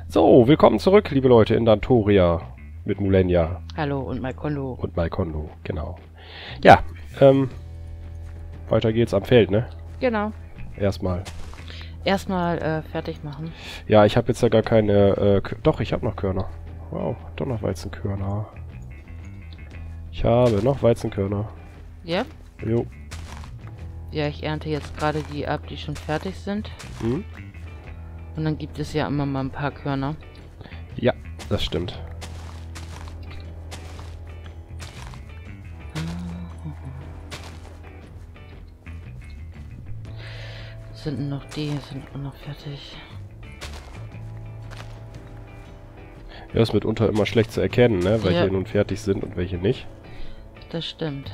So, willkommen zurück, liebe Leute, in Dantoria mit Mulenia. Hallo und Malkondo. Und Malkondo, genau. Ja, weiter geht's am Feld, ne? Genau. Erstmal Fertig machen. Ja, ich habe jetzt ja gar keine, doch, ich habe noch Körner. Wow, doch noch Weizenkörner. Ich habe noch Weizenkörner. Ja? Jo. Ja, ich ernte jetzt gerade die ab, die schon fertig sind. Hm? Und dann gibt es ja immer mal ein paar Körner. Ja, das stimmt. Sind noch die, sind auch noch fertig. Ja, ist mitunter immer schlecht zu erkennen, ne? Welche Ja. nun fertig sind und welche nicht. Das stimmt.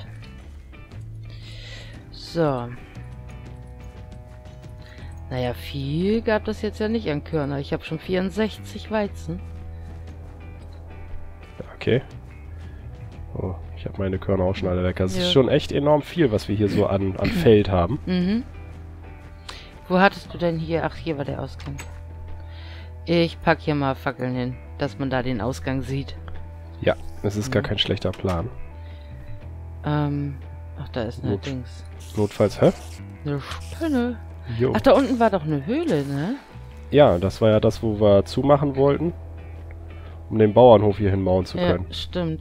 So. Naja, viel gab das jetzt ja nicht an Körner. Ich habe schon 64 Weizen. Okay. Oh, ich habe meine Körner auch schon alle weg. Das Ja. ist schon echt enorm viel, was wir hier so an Feld haben. Mhm. Wo hattest du denn hier? Ach, hier war der Ausgang. Ich pack hier mal Fackeln hin, dass man da den Ausgang sieht. Ja, es ist gar kein schlechter Plan. Ach, da ist eine Gut. Dings. Notfalls, hä? Eine Spinne. Jo. Ach, da unten war doch eine Höhle, ne? Ja, das war ja das, wo wir zumachen wollten, um den Bauernhof hier hinbauen zu können. Ja, stimmt.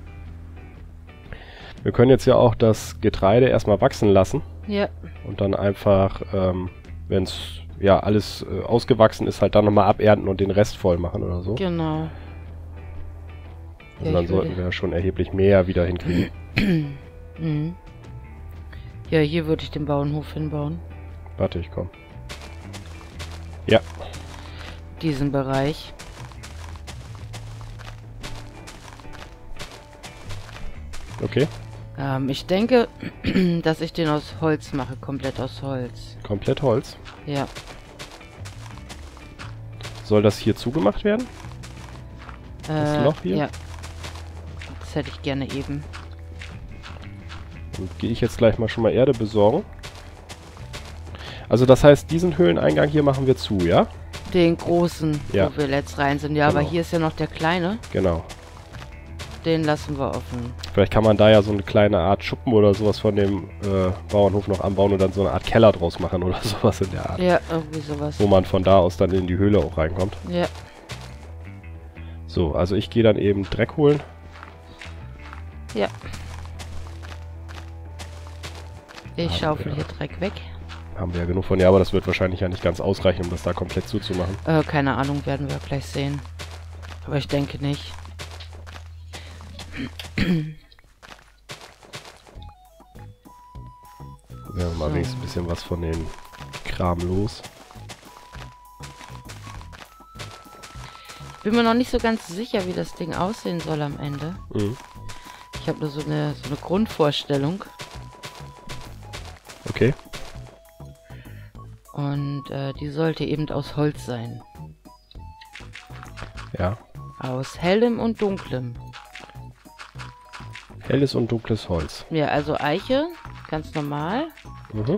Wir können jetzt ja auch das Getreide erstmal wachsen lassen Ja, und dann einfach, wenn es ja alles ausgewachsen ist, halt dann nochmal abernten und den Rest voll machen oder so. genau. Und Ja, dann ich sollten wir ja schon erheblich mehr wieder hinkriegen. Mhm. Ja, hier würde ich den Bauernhof hinbauen. Warte, ich komm. Ja, Diesen Bereich. okay. Ich denke, dass ich den aus Holz mache. Komplett aus Holz. Komplett Holz. Ja. Soll das hier zugemacht werden? Das Loch hier? Ja. Das hätte ich gerne eben. Dann gehe ich jetzt gleich mal schon mal Erde besorgen. Also das heißt, diesen Höhleneingang hier machen wir zu, ja? Den großen, Ja. wo wir letzt rein sind. Ja, aber Genau. hier ist ja noch der kleine. Genau. Den lassen wir offen. Vielleicht kann man da ja so eine kleine Art Schuppen oder sowas von dem Bauernhof noch anbauen und dann so eine Art Keller draus machen oder sowas in der Art. Ja, irgendwie sowas. Wo man von da aus dann in die Höhle auch reinkommt. Ja. So, also ich gehe dann eben Dreck holen. Ja. Ich Haben schaufel wir. hier Dreck weg. Haben wir ja genug von. Ja, aber das wird wahrscheinlich ja nicht ganz ausreichen, um das da komplett zuzumachen. Keine Ahnung, werden wir gleich sehen. Aber ich denke nicht. Wir haben mal So. wenigstens ein bisschen was von den Kram los. Bin mir noch nicht so ganz sicher, wie das Ding aussehen soll am Ende. Mhm. Ich habe nur so eine Grundvorstellung. Okay. Und die sollte eben aus Holz sein. Ja. Aus hellem und dunklem. Helles und dunkles Holz. Ja, also Eiche, ganz normal. Mhm.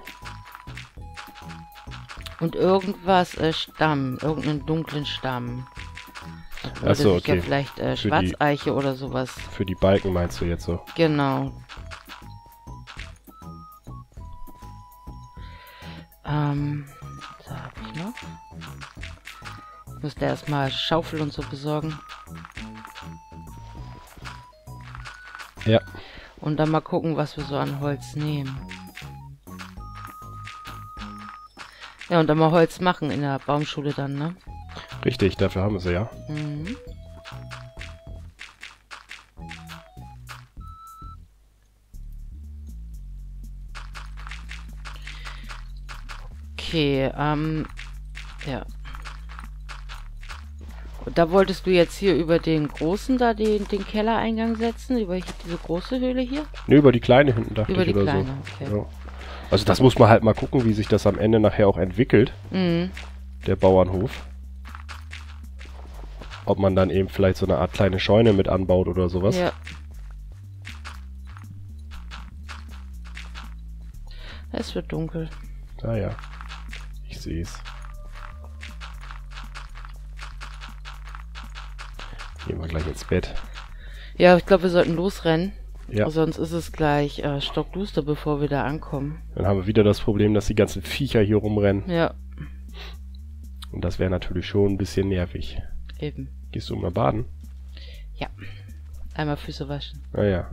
Und irgendwas Stamm, irgendeinen dunklen Stamm. Ach so, Oder sicher okay. vielleicht die- Schwarzeiche oder sowas. Für die Balken meinst du jetzt so? Genau. Was habe ich noch? Ich musste erstmal Schaufel und so besorgen. Ja. Und dann mal gucken, was wir so an Holz nehmen. Ja, und dann mal Holz machen in der Baumschule dann, ne? Richtig, dafür haben wir sie ja. Mhm. Okay, ja. Und da wolltest du jetzt hier über den großen da den Kellereingang setzen? Über diese große Höhle hier? Ne, über die kleine hinten dachte Über ich die oder kleine, so. okay. Ja. Also das muss man halt mal gucken, wie sich das am Ende nachher auch entwickelt, Mhm. der Bauernhof. Ob man dann eben vielleicht so eine Art kleine Scheune mit anbaut oder sowas. Ja. Es wird dunkel. Ah ja, ich sehe es. Gehen wir gleich ins Bett. Ja, ich glaube, wir sollten losrennen. Ja. Sonst ist es gleich stockduster, bevor wir da ankommen. Dann haben wir wieder das Problem, dass die ganzen Viecher hier rumrennen. Ja, Und das wäre natürlich schon ein bisschen nervig. eben. Gehst du mal baden? Ja. Einmal Füße waschen. Naja.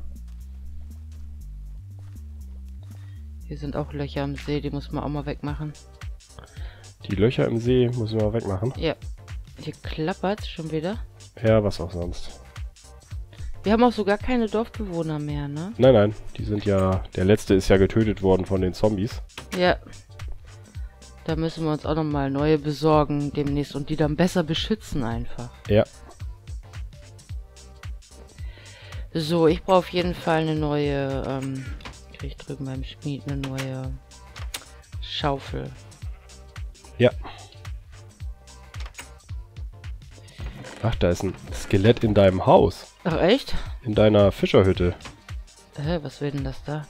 Hier sind auch Löcher am See, die muss man auch mal wegmachen. Die Löcher im See müssen wir mal wegmachen. Ja. Hier klappert schon wieder. Ja, was auch sonst. Wir haben auch sogar keine Dorfbewohner mehr, ne? Nein, nein, die sind ja... Der letzte ist ja getötet worden von den Zombies. Ja. Da müssen wir uns auch nochmal neue besorgen demnächst und die dann besser beschützen einfach. Ja. So, ich brauche auf jeden Fall eine neue, krieg ich drüben beim Schmied eine neue Schaufel. Ja. Ach, da ist ein Skelett in deinem Haus. Ach, echt? In deiner Fischerhütte. Was will denn das da?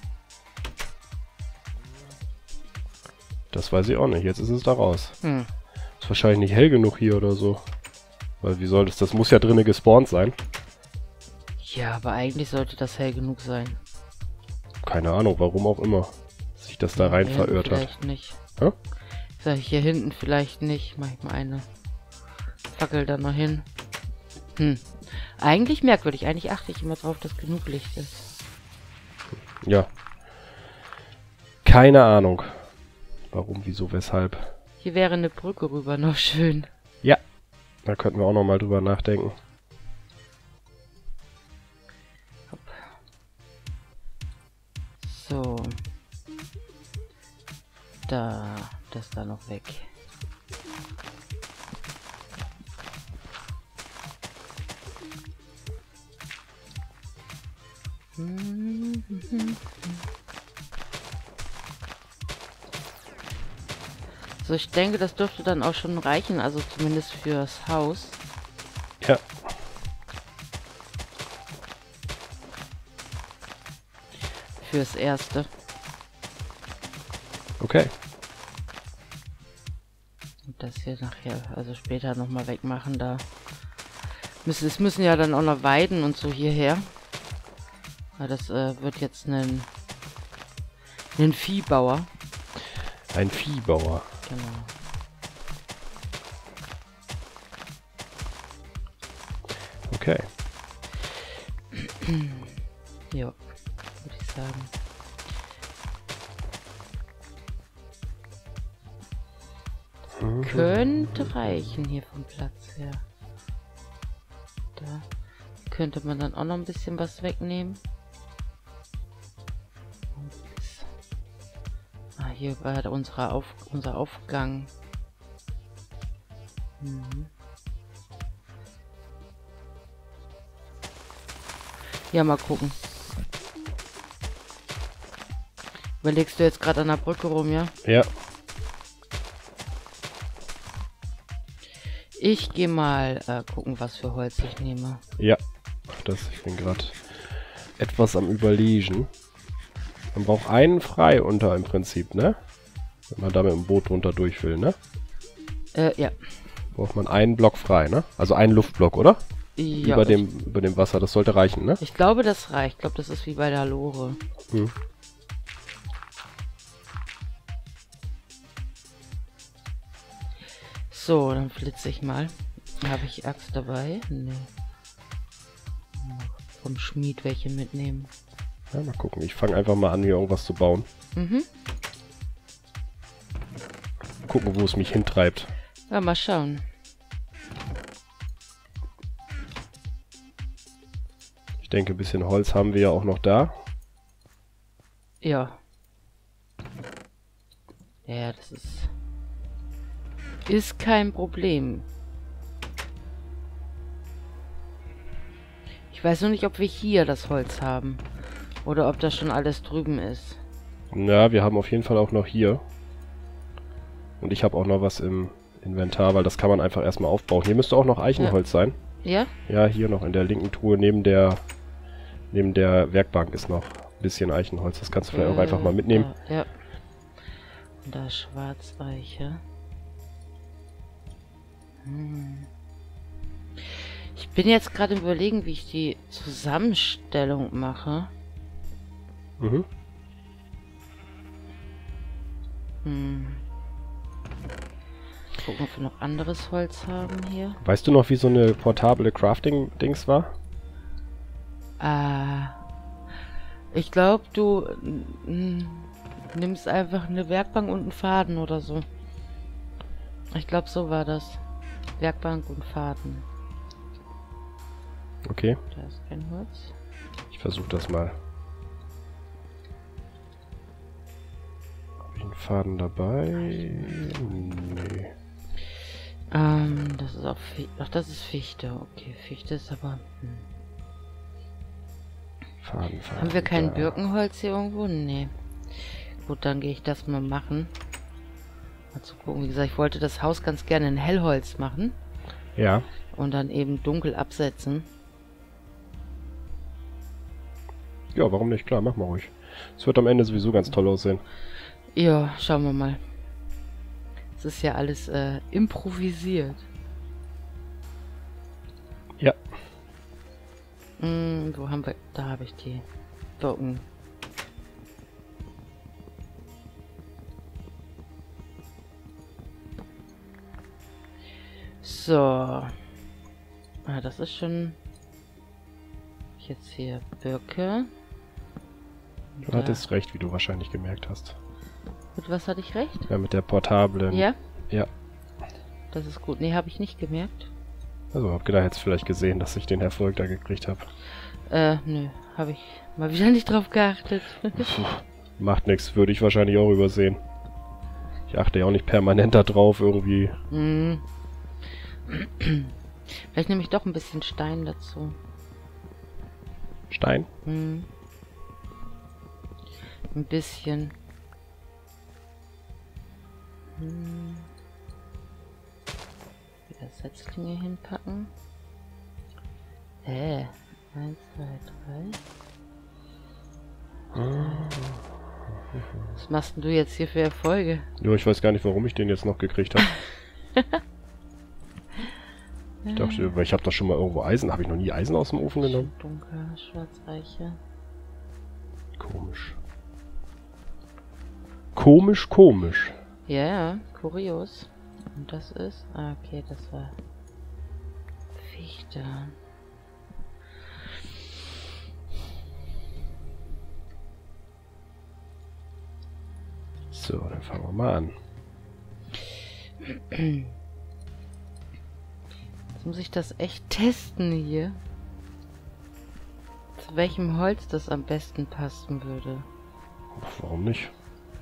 Das weiß ich auch nicht. Jetzt ist es da raus. Hm. Ist wahrscheinlich nicht hell genug hier oder so. Weil wie soll das? Das muss ja drinnen gespawnt sein. Ja, aber eigentlich sollte das hell genug sein. Keine Ahnung, warum auch immer sich das da rein Hier verirrt hinten hat. vielleicht nicht. Hä? Sag ich hier hinten vielleicht nicht. Mach ich mal eine Fackel da noch hin. Eigentlich merkwürdig. Eigentlich achte ich immer drauf, dass genug Licht ist. Ja. Keine Ahnung. Warum, wieso, weshalb. Hier wäre eine Brücke rüber noch schön. Ja. Da könnten wir auch noch mal drüber nachdenken. Hopp. So. Das da noch weg. So, ich denke, das dürfte dann auch schon reichen, also zumindest fürs Haus. Ja. Fürs Erste. Okay. Und das hier nachher, also später nochmal wegmachen, da. Es müssen ja dann auch noch Weiden und so hierher. Ja, das wird jetzt ein Viehbauer. Ein Viehbauer. Genau. Okay. Ja, würde ich sagen. Könnte reichen hier vom Platz her. Da könnte man dann auch noch ein bisschen was wegnehmen. Hier war unser Aufgang. Ja, mal gucken. Überlegst du jetzt gerade an der Brücke rum, ja? Ja. Ich gehe mal gucken, was für Holz ich nehme. Ja. Ach, ich bin gerade etwas am Überlegen. Man braucht einen frei unter im Prinzip, ne? Wenn man da mit dem Boot runter durch will, ne? Ja. Braucht man einen Block frei, ne? Also einen Luftblock, oder? Ja, über dem Wasser, das sollte reichen, ne? Ich glaube, das reicht. Ich glaube, das ist wie bei der Lore. Hm. So, dann flitze ich mal. Habe ich Axt dabei? Nee. Vom Schmied welche mitnehmen. Ja, mal gucken. Ich fange einfach mal an, hier irgendwas zu bauen. Mhm. Gucken, wo es mich hintreibt. Ja, mal schauen. Ich denke, ein bisschen Holz haben wir ja auch noch da. Ja. Ja, das ist kein Problem. Ich weiß nur nicht, ob wir hier das Holz haben. Oder ob das schon alles drüben ist. Ja, wir haben auf jeden Fall auch noch hier. Und ich habe auch noch was im Inventar, weil das kann man einfach erstmal aufbauen. Hier müsste auch noch Eichenholz sein. Ja? Ja, hier noch in der linken Truhe neben der Werkbank ist noch ein bisschen Eichenholz. Das kannst du vielleicht auch einfach mal mitnehmen. Ja. Und da ist Ich bin jetzt gerade im Überlegen, wie ich die Zusammenstellung mache. Mhm. Gucken, ob wir noch anderes Holz haben hier. Weißt du noch, wie so eine portable Crafting-Dings war? Ich glaube, du nimmst einfach eine Werkbank und einen Faden oder so. Ich glaube, so war das. Werkbank und Faden. Okay. Da ist kein Holz. Ich versuche das mal. Habe ich einen Faden dabei? Nee. Das ist auch Ach, das ist Fichte. Okay, Fichte ist aber... Faden. Haben wir kein da. Birkenholz hier irgendwo? Nee. Gut, dann gehe ich das mal machen. Mal zu gucken. Wie gesagt, ich wollte das Haus ganz gerne in Hellholz machen. Ja. Und dann eben dunkel absetzen. Ja, warum nicht? Klar, mach mal ruhig. Es wird am Ende sowieso ganz toll aussehen. Ja, schauen wir mal. Es ist ja alles improvisiert. Ja. Wo haben wir... Da habe ich die Birken. So. Das ist schon... Jetzt hier Birke. Du hattest recht, wie du wahrscheinlich gemerkt hast. Mit was hatte ich recht? Ja, mit der portablen. Ja? Ja. Das ist gut. Nee, habe ich nicht gemerkt. Also, hab gedacht, jetzt vielleicht gesehen, dass ich den Erfolg da gekriegt habe. Nö. Habe ich mal wieder nicht drauf geachtet. Macht nichts, würde ich wahrscheinlich auch übersehen. Ich achte ja auch nicht permanent da drauf irgendwie. Vielleicht nehme ich doch ein bisschen Stein dazu. Stein? Ein bisschen. Wieder Setzlinge hinpacken. 1, 2, 3. Was machst denn du jetzt hier für Erfolge? Ja, ich weiß gar nicht, warum ich den jetzt noch gekriegt habe. Ich dachte, weil ich habe doch schon mal irgendwo Eisen. Habe ich noch nie Eisen aus dem Ofen genommen? Dunkel, Schwarzeiche. Komisch. Komisch, komisch. Ja, ja, kurios. Und das ist... Ah, okay, das war... Fichte. So, dann fangen wir mal an. Jetzt muss ich das echt testen hier. Zu welchem Holz das am besten passen würde. Warum nicht?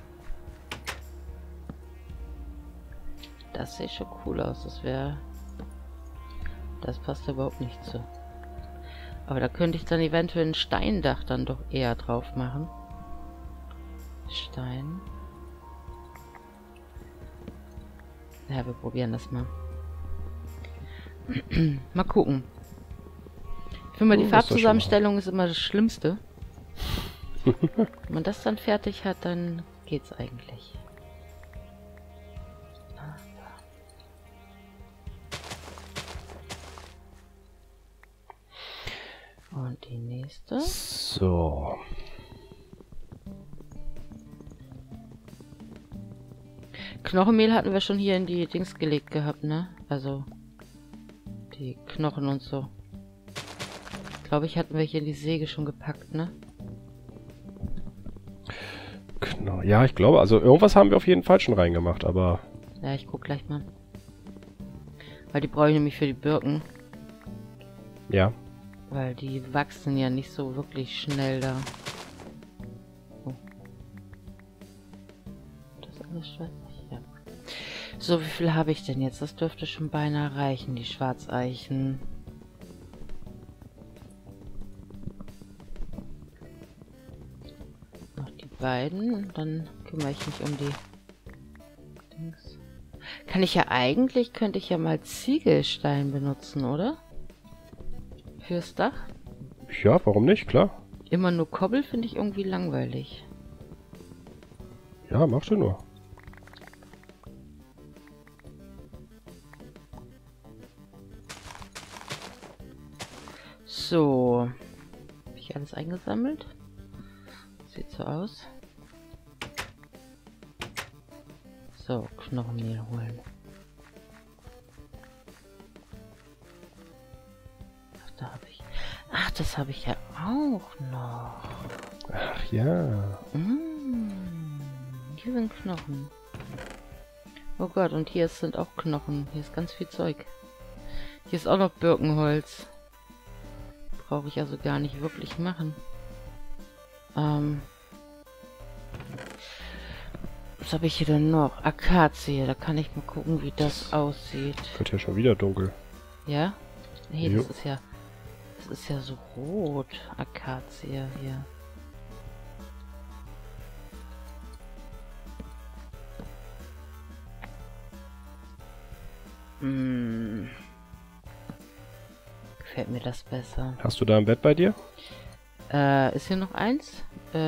Das sieht schon cool aus. Das wäre... Das passt überhaupt nicht zu. Aber da könnte ich dann eventuell ein Steindach dann doch eher drauf machen. Stein. Ja, wir probieren das mal. Mal gucken. Ich finde mal, die Farbzusammenstellung ist immer das Schlimmste. Wenn man das dann fertig hat, dann geht's eigentlich. Und die nächste. So. Knochenmehl hatten wir schon hier in die Dings gelegt gehabt, ne? Also die Knochen und so. Glaube ich, hatten wir hier in die Säge schon gepackt, ne? Ja, ich glaube, also irgendwas haben wir auf jeden Fall schon reingemacht, aber... Ja, ich guck gleich mal. Weil die brauche ich nämlich für die Birken. Ja. Weil die wachsen ja nicht so wirklich schnell da. Oh. Das ist alles schwarz. Ja. So, wie viel habe ich denn jetzt? Das dürfte schon beinahe reichen, die Schwarzeichen. Noch die beiden und dann kümmere ich mich um die Dings. Kann ich ja eigentlich, könnte ich ja mal Ziegelstein benutzen, oder? Fürs Dach? Ja, warum nicht? Klar. Immer nur Kobbel finde ich irgendwie langweilig. Ja, mach du nur. So. Habe ich alles eingesammelt? Sieht so aus. So, Knochenmehl holen. Ach, da habe ich... Ach, das habe ich ja auch noch. Ach ja. Hier sind Knochen. Oh Gott, und hier sind auch Knochen. Hier ist ganz viel Zeug. Hier ist auch noch Birkenholz. Brauche ich also gar nicht wirklich machen. Was habe ich hier denn noch? Akazie. Da kann ich mal gucken, wie das aussieht. Wird ja schon wieder dunkel. Ja? Nee, Jo. das ist ja so rot. Akazie hier. Gefällt mir das besser. Hast du da ein Bett bei dir? Ist hier noch eins?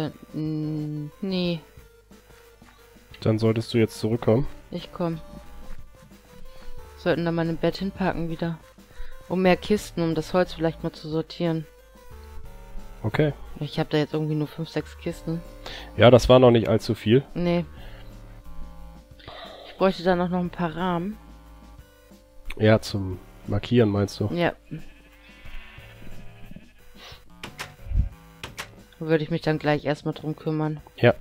Nee. Dann solltest du jetzt zurückkommen. Ich komm. Sollten da mal ein Bett hinpacken wieder. Um mehr Kisten, um das Holz vielleicht mal zu sortieren. Okay. Ich habe da jetzt irgendwie nur 5, 6 Kisten. Ja, das war noch nicht allzu viel. Nee. Ich bräuchte dann auch noch ein paar Rahmen. Ja, zum Markieren meinst du? Ja. Da würde ich mich dann gleich erstmal drum kümmern. Ja.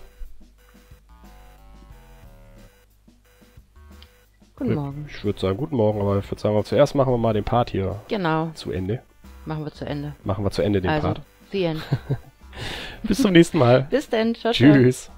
Guten Morgen. Ich würde sagen, guten Morgen, aber ich würde sagen, zuerst machen wir mal den Part hier Genau. zu Ende. Machen wir zu Ende. Machen wir zu Ende den Also, Part. the end. Bis zum nächsten Mal. Bis dann. Ciao, ciao. Tschüss.